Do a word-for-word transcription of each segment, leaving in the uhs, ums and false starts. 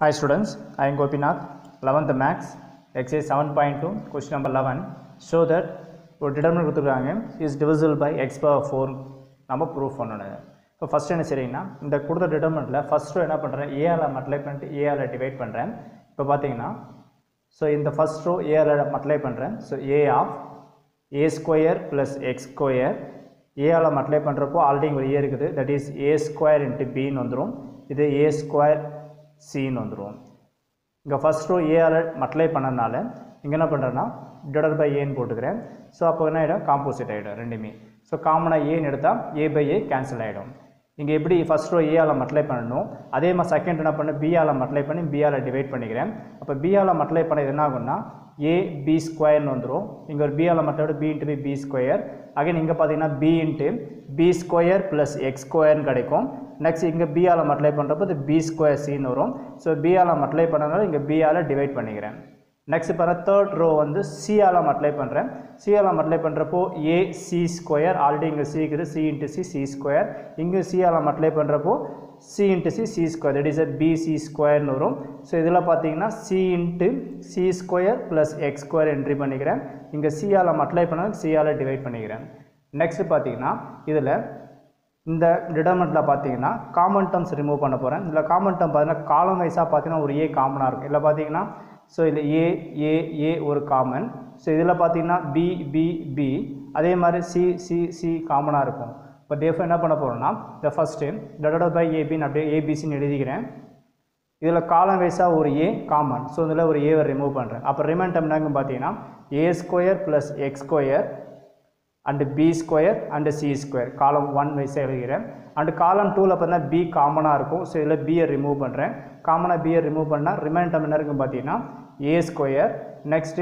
Hi students, I am Gopinath, eleventh Maths, exercise seven point two, question number eleven. Show that ஒரு determinant கொடுத்துருக்காங்க is divisible by x power four நம்ம proof பண்ணணும். இப்போ first என்ன செய்றீங்கன்னா இந்த கொடுத்த டிட்டர்மினன்ட்ல first என்ன பண்றேன் a ஆல மல்டிப்ளை பண்ணிட்டு a ஆல டிவைட் பண்றேன். இப்போ பாத்தீங்கன்னா சோ இந்த ஃபர்ஸ்ட் ரோ a ஆல மல்டிப்ளை பண்றேன். So a of a square plus x square a ஆல மல்டிப்ளை பண்றப்போ ஆல்ரெடி ஒரு a இருக்குது. that is a square into b ன்னு வந்துரும். இது a square c ன்னு வந்துரும். இங்க ஃபர்ஸ்ட் ரோ a ஆல மல்டிப்ளை பண்ணனால இங்க என்ன பண்றேன்னா divided by a ன்னு போட்டுக்கறேன். சோ அப்போ என்ன ஆயிடும் காம்போசிட் ஆயிடும் ரெண்டுமே. சோ காமனா a ன்னு எடுத்தா a by a கேன்சல் ஆயிடும். இங்க எப்படி ஃபர்ஸ்ட் ரோ a ஆல மல்டிப்ளை பண்ணனும் அதே மாதிரி செகண்ட் என்ன பண்ண b ஆல மல்டிப்ளை பண்ணி b ஆல டிவைட் பண்ணிக்கிறேன். அப்ப b ஆல மல்டிப்ளை பண்ணது என்ன ஆகும்னா a b ஸ்கொயர் ன்னு வந்துரும். இங்க ஒரு b ஆல multiply b into b square. Again இங்க பாத்தீங்கன்னா b into b square plus x square ன்னு கிடைக்கும். நெக்ஸ்ட் இங்க b ஆல மல்டிப்ளை பண்றப்ப இது b ஸ்கொயர் c ன்னு வரும். சோ b ஆல மல்டிப்ளை பண்ணனால இங்க b ஆல டிவைட் பண்ணிக்கிறேன். நெக்ஸ்ட் பாருங்க தேர்ட் ரோ வந்து c ஆல மல்டிப்ளை பண்றேன். c ஆல மல்டிப்ளை பண்றப்போ a c ஸ்கொயர் ஆல்ரெடி இங்க c இருக்குது c into c c square. இங்க c ஆல மல்டிப்ளை பண்றப்போ c into c c square that is a bc square ன்னு வரும். சோ இதல பாத்தீங்கன்னா c into c square plus x square entry பண்ணிக்கிறேன். இங்க c ஆல மல்டிப்ளை பண்ணது c ஆல டிவைட் பண்ணிக்கிறேன். நெக்ஸ்ட் பாத்தீங்கன்னா இதுல இந்த டிட்டர்மினன்ட்ல பாத்தீங்கன்னா காமன் டர்ம்ஸ் ரிமூவ் பண்ண போறேன். இதுல காமன் டர்ம் பாத்தீங்கன்னா காலம் வைஸா பாத்தீங்கன்னா ஒரு a காமனா இருக்கும். இல்ல பாத்தீங்கன்னா சோ இதுல a a a ஒரு காமன். சோ இதுல பாத்தீங்கன்னா b b b அதே மாதிரி c c c காமனா இருக்கும். இப்போ therefore என்ன பண்ண போறோம்னா the first divided by ab ன்னு அப்படியே abc ன்னு எழுதிக்கிறேன். இதுல காலம் வைஸா ஒரு a காமன். சோ இதுல ஒரு a வை ரிமூவ் பண்றேன். அப்ப ரிமைண்டர் என்னங்க பாத்தீங்கன்னா a square plus x square and b square and c square column one wise எழுதிக்கிறேன். and காலம் two ல பார்த்தா b காமனா இருக்கும். சோ இதுல b யை ரிமூவ் பண்றேன். காமனா b யை ரிமூவ் பண்ணா ரிமைண்டர் என்ன இருக்கும் பாத்தீங்கன்னா a square next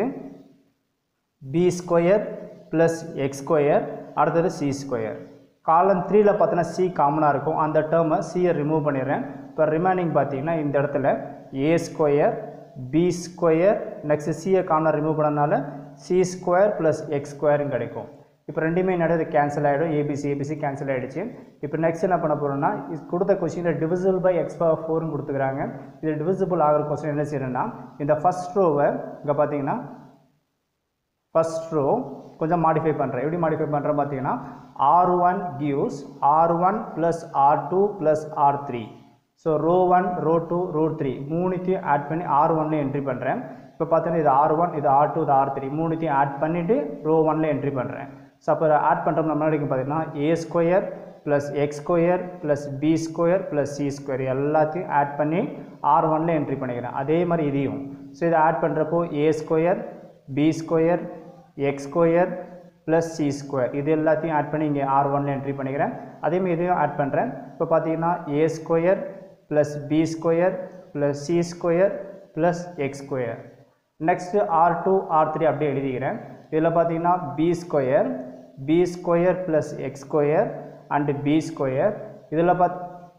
b square plus x square அடுத்து c ஸ்கொயர். காலம் three ல பார்த்தா c காமனா இருக்கும். அந்த டேர்மை c யை ரிமூவ் பண்ணிறேன். இப்போ ரிமைனிங் பாத்தீங்கன்னா இந்த இடத்துல a square b square next c யை காமனா ரிமூவ் பண்ணனால c square plus x square ன்னு கிடைக்கும். இப்போ ரெண்டுமே நடுவுல கேன்சல் ஆயிடும். abc abc கேன்சல் ஆயிடுச்சு. இப்போ நெக்ஸ்ட் என்ன பண்ண போறோம்னா இது கொடுத்த क्वेश्चनல divisible by x power four ன்னு கொடுத்துக்கறாங்க. இது divisible ஆகுற क्वेश्चन என்ன செய்யறேன்னா இந்த ஃபர்ஸ்ட் ரோவை இங்க பாத்தீங்கன்னா ஃபர்ஸ்ட் ரோ கொஞ்சம் மாடிஃபை பண்றேன். எப்படி மாடிஃபை பண்றேன் பாத்தீங்கன்னா r one gives r one plus r two plus r three. So row one row two row three மூணுத்தையும் ஆட் பண்ணி r one ல என்ட்ரி பண்றேன். இப்போ பாத்தீங்கன்னா இது r one இது r two இது r three மூணுத்தையும் ஆட் பண்ணிட்டு row one ல என்ட்ரி பண்றேன். சோ அப்ப ஆட் பண்றோம் நம்ம என்ன பாத்தீங்கன்னா a square plus x square plus b square plus c square எல்லாத்தையும் ஆட் பண்ணி r one ல என்ட்ரி பண்ணிக்கிறேன். அதே மாதிரி இதையும் சோ இத ஆட் பண்றப்போ a square b square x square plus c square இது எல்லாத்தையும் ஆட் பண்ணி இங்க r one ல என்ட்ரி பண்ணிக்கிறேன். அதே மாதிரி இதையும் ஆட் பண்றேன். இப்போ பாத்தீங்கன்னா a square plus b square plus c square plus x square. Next r two r three அப்படியே எழுதிக்கிறேன். இதுல பாத்தீங்கன்னா b square b square plus x square and b square. இதுல பாத்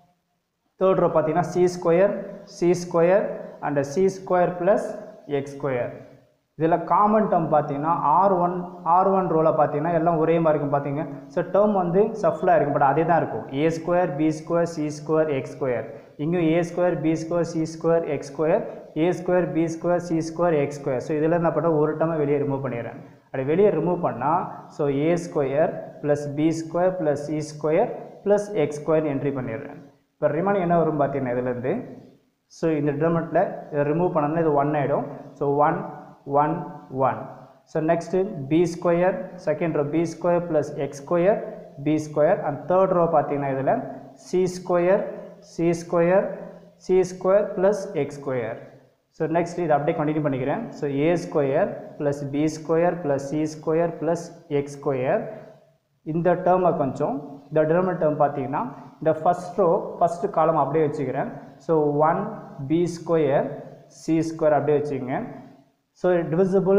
தேர்ட் ரோ பாத்தீங்கன்னா c square c square and c square plus x square. இதுல common term பாத்தீங்கன்னா r one r one ரோல பாத்தீங்கன்னா எல்லாம் ஒரே மாதிரி இருக்கும் பாத்தீங்க. சோ டேர்ம் வந்து சஃப்லா இருக்கும் பட் அதே தான் இருக்கும். a square b square c square x square. இங்க a square b square c square x square a square b square c square x square. So இதெல்லாம் என்ன பண்ற ஒரு டேர்மை வெளியே ரிமூவ் பண்ணிறேன். அப்படி வெளியே ரிமூவ் பண்ணா so a square plus b square plus c square plus x square entry பண்ணிறேன். இப்போ ரிமைனிங் என்ன வரும் பாத்தீங்கன்னா இதுல இருந்து சோ இந்த டிட்டர்மினன்ட்ல இத ரிமூவ் பண்ணனா இது one ஆயிடும். So one one one. So next b square second row b square plus x square b square and third row பாத்தீங்கன்னா இதுல c square c square c square plus x square. So next இது அப்படியே continue பண்ணிக்கிறேன். So a square plus b square plus c square plus x square. இந்த டேர்மை கொஞ்சம் இந்த determinant term பாத்தீங்கன்னா இந்த ஃபர்ஸ்ட் ரோ ஃபர்ஸ்ட் காலம் அப்படியே வச்சுக்கிறேன். So one b square c square அப்படியே வச்சுங்க. So divisible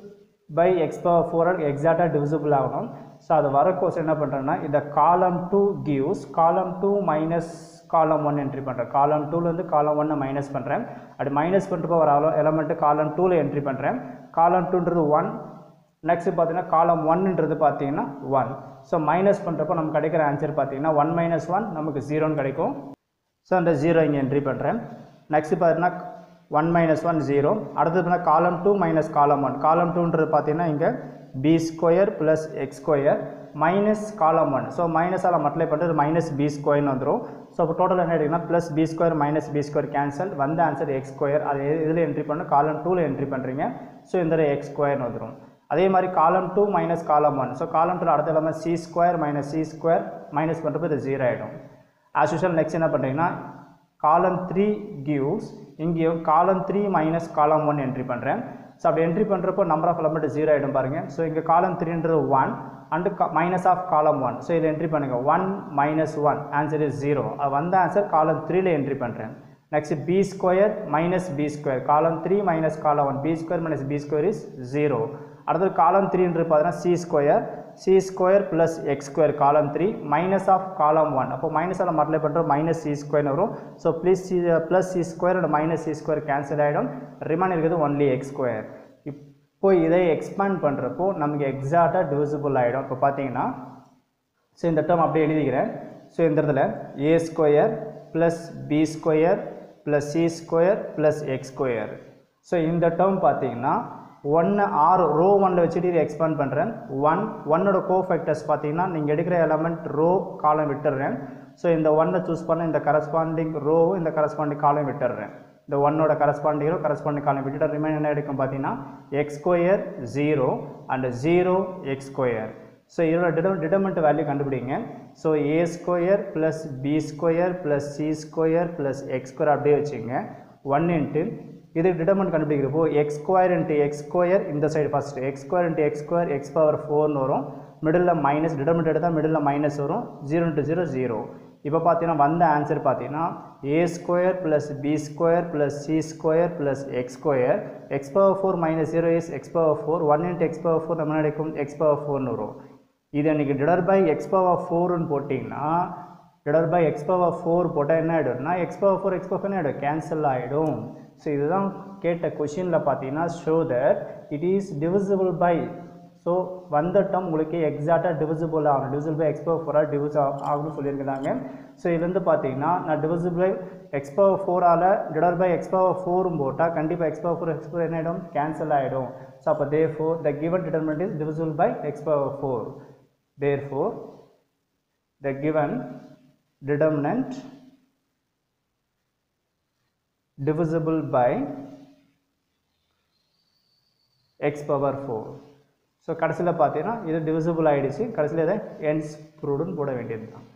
by x power four exactly divisible ஆகணும். So அது வர क्वेश्चन என்ன பண்றேன்னா இந்த column two gives column two minus column one entry பண்றேன். column two ல இருந்து column one மைனஸ் பண்றேன். அப்படி மைனஸ் பண்றப்ப வர எலிமெண்ட் column two ல என்ட்ரி பண்றேன். column two ன்றது one. நெக்ஸ்ட் பாத்தீங்கன்னா column one ன்றது பாத்தீங்கன்னா one. So மைனஸ் பண்றப்ப நமக்கு கிடைக்கிற ஆன்சர் பாத்தீங்கன்னா one minus one நமக்கு zero ன்னு கிடைக்கும். So அந்த zero இங்க என்ட்ரி பண்றேன். நெக்ஸ்ட் பாத்தீங்கன்னா one minus one zero. அடுத்தது column two minus column one. column two ன்றது பார்த்தீங்கன்னா இங்க b square plus x square minus column one. So minus ஆல மல்டிப்ளை பண்றது minus b square ன்னு வந்துரும். So அப்ப டோட்டல் என்ன எடுக்கனா plus b square minus b square cancel. வந்த ஆன்சர் x square. அது இதுல என்ட்ரி பண்ணனும் column two ல என்ட்ரி பண்றீங்க. So இந்த x square ன்னு வந்துரும். அதே மாதிரி column two minus column one. So column two ல அடுத்த element c square minus c square minus பண்றப்ப இது zero ஆயிடும். As usual next என்ன பண்றீங்கன்னா column three gives இங்கேயும் column three minus column one entry பண்றேன். So அப்படி என்ட்ரி பண்றப்போ number of element zero ஆயிடும் பாருங்க. So இங்க column three ன்றது one and minus of column one. So இதில் என்ட்ரி பண்ணுங்க one minus one answer is zero. அது வந்த ஆன்சர் column three ல என்ட்ரி பண்றேன். Next b square minus b square column three minus column one b square minus b square is zero. அடுத்து column three ன்றது பார்த்தீங்கன்னா c square c square plus x square column three minus of column one. அப்போ minus ஆல multiply பண்றோம் minus c square ன்னு வரும். So plus c plus c square and minus c square cancel ஆயிடும். Remain இருக்குது only x square. இப்போ இதை expand பண்றப்போ நமக்கு எக்ஸாக்ட்டா டிவிசிபிள் ஆயிடும். இப்போ பாத்தீங்கன்னா சோ இந்த டேர்ம் அப்படியே எழுதிக்கிறேன். சோ இந்த இடத்துல a square plus b square plus c square plus x square. So இந்த டேர்ம் பாத்தீங்கன்னா one r row one ல வச்சிட்டு எக்ஸ்பாண்ட் பண்றேன். one one ஓட கோஃபேக்டர்ஸ் பாத்தீங்கன்னா நீங்க எடுக்கிற எலிமெண்ட் row காலம் விட்டுறேன். சோ இந்த one ல चूஸ் பண்ண இந்த கரஸ்பாண்டிங் row இந்த கரஸ்பாண்டிங் காலம் விட்டுறேன். இந்த one ஓட கரஸ்பாண்டிங் row கரஸ்பாண்டிங் காலம் விட்டுட்டு ரிமைன் என்ன எடுக்கும் பாத்தீங்கன்னா x square zero and zero x square. So இதோட டிடர்மினன்ட் வேல்யூ கண்டுபிடிங்க. So a square plus b square plus c square plus x square அப்படியே வச்சுங்க. one into இது டிடர்மினன்ட் கண்டுபிடிக்கிறப்போ x square into x square இந்த side first x square into x square x power four ன்னு வரும். மிடில்ல minus determinant எடுத்தா மிடில்ல minus வரும். zero into zero zero. இப்போ பாத்தீங்கன்னா வந்த ஆன்சர் பாத்தீங்கன்னா a square plus b square plus c square plus x square x power four minus zero is x power four. one into x power four நம்ம கிடைக்கும் x power four ன்னு வரும். இது நீங்க divide by x power four ன்னு போட்டீங்கன்னா divide by x power four போட்டா என்ன ஆயிடும்னா x power four x power four என்ன ஆயிடும் கேன்சல் ஆயிடும். சோ இதுதான் கேட்ட क्वेश्चनல பாத்தீங்கன்னா show that it is divisible by. So வந்த டேர்ம் உங்களுக்கு எக்ஸாக்ட்டா divisible ஆகும். divisible by x power four ஆ டிவைஸ் ஆகும்னு சொல்லிருக்காங்க. சோ இதுல இருந்து பாத்தீங்கன்னா நான் divisible by x power four ஆல divide by x power four போட்டா கண்டிப்பா x power four x power என்ன ஆயிடும் கேன்சல் ஆயிடும். சோ அப்ப therefore the given determinant is divisible by x power four. Therefore the given determinant divisible by x power four. So கடைசில பாத்தீங்கன்னா இது divisible ஆயிடுச்சு. கடைசில இத ends proved போட வேண்டியதுதான்.